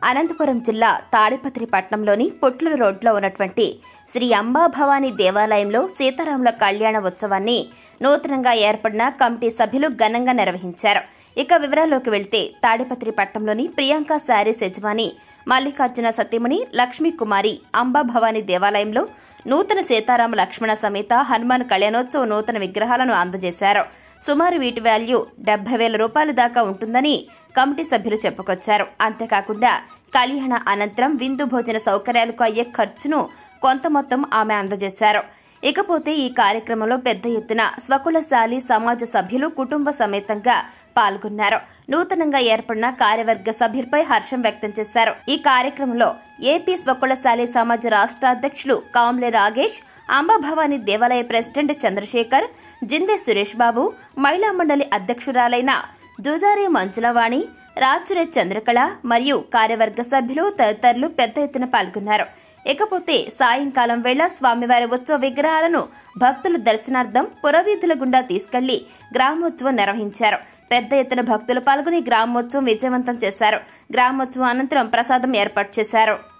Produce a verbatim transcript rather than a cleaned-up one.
అనంతపురం జిల్లా తాడిపత్రి పట్టణంలోని పుట్లూరు రోడ్లో ఉన్నటువంటి శ్రీ అంబాభవాని దేవాలయంలో సీతారాముల కళ్యాణ ఉత్సవాన్ని నూతనంగా ఏర్పడిన కమిటీ సభ్యులు ఘనంగా నిర్వహించారు. ఇక వివరాల్లోకి వెళ్తే తాడిపత్రి పట్టణంలోని ప్రియాంక శారీస్ యజమాని మల్లికార్జున సతీమణి లక్ష్మీ కుమారి అంబాభవాని దేవాలయంలో నూతన సీతారామ లక్ష్మణ సమేత హనుమాన్ కళ్యాణోత్సవ నూతన విగ్రహాలను అందజేశారు. సుమారు వీటి వాల్యూ డెబ్బై వేల రూపాయల దాకా ఉంటుందని కమిటీ సభ్యులు చెప్పుకొచ్చారు. అంతేకాకుండా కళ్యాణ అనంతరం విందు భోజన సౌకర్యాలకు అయ్యే ఖర్చును కొంత మొత్తం ఆమె అందజేశారు. ఇకపోతే ఈ కార్యక్రమంలో పెద్ద ఎత్తున స్వకులశాలి సమాజ సభ్యులు కుటుంబ సమేతంగా పాల్గొన్నారు. నూతనంగా ఏర్పడిన కార్యవర్గ సభ్యులపై హర్షం వ్యక్తం చేశారు. ఈ కార్యక్రమంలో ఏపీ స్వకులశాలి సమాజ రాష్ట్ర అధ్యక్షులు కాంబ్లే రాగేష్, అంబాభవాని దేవాలయ ప్రెసిడెంట్ చంద్రశేఖర్, జిందే సురేష్ బాబు, మహిళా మండలి అధ్యక్షురాలైన జుజారి మంజులవాణి, రాచురే చంద్రకళ మరియు కార్యవర్గ సభ్యులు తదితరులు పెద్ద ఎత్తున పాల్గొన్నారు. ఇకపోతే సాయంకాలం వేళ స్వామివారి ఉత్సవ విగ్రహాలను భక్తుల దర్శనార్థం పురవీధుల గుండా తీసుకెళ్లి గ్రామోత్సవం నిర్వహించారు. పెద్ద ఎత్తున భక్తులు పాల్గొని గ్రామోత్సవం విజయవంతం చేశారు. గ్రామోత్సవం అనంతరం ప్రసాదం ఏర్పాటు చేశారు.